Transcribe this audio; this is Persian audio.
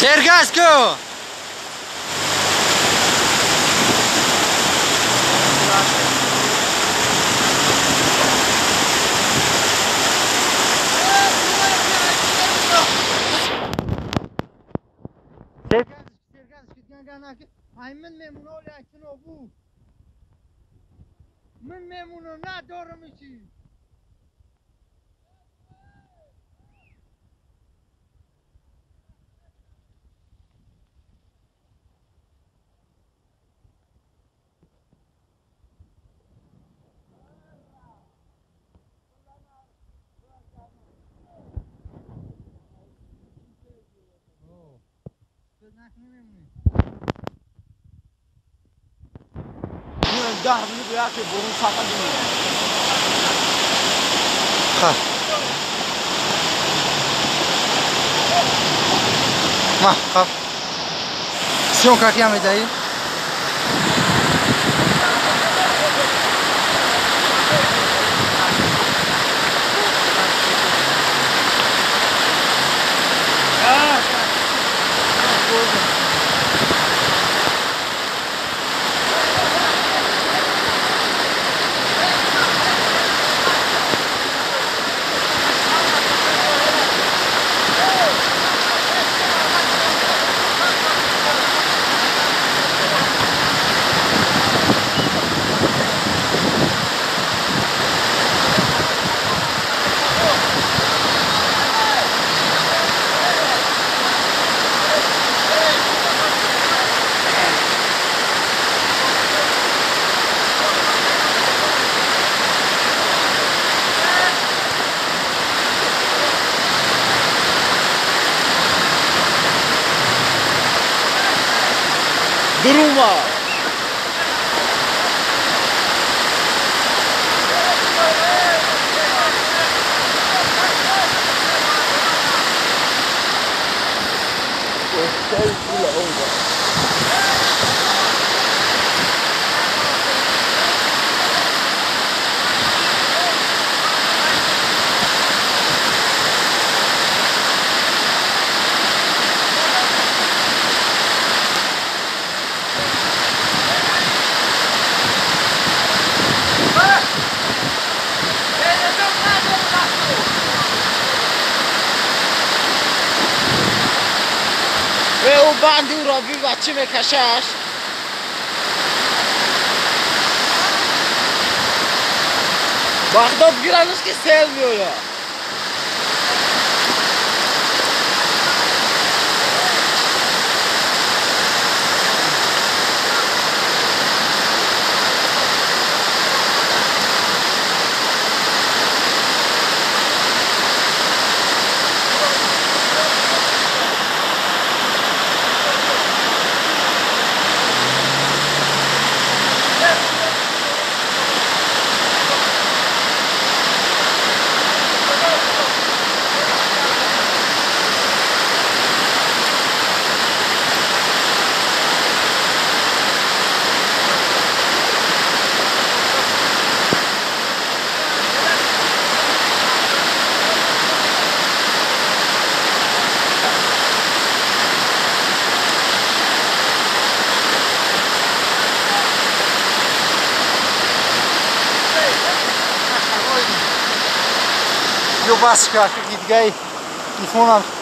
Sergasco! من میمونه لیکن ابو من میمونه ندارم چی ده بلی بیا که برون فقط دونه خب ما خب سیون کاکی هم میدهی؟ دروما او بندی را بی بچه میکشش بغداد گیرنش که سیل میویا Jo, was, kijk, die idee, die vond hem